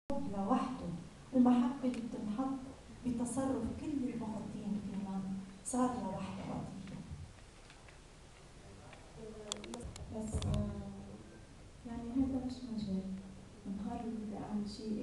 لوحده، المحبة اللي بتنحط بتصرف كل المحيطين فينا صار لوحده وقتها. بس يعني هذا مش مجال، النهار اللي بدي أعمل شيء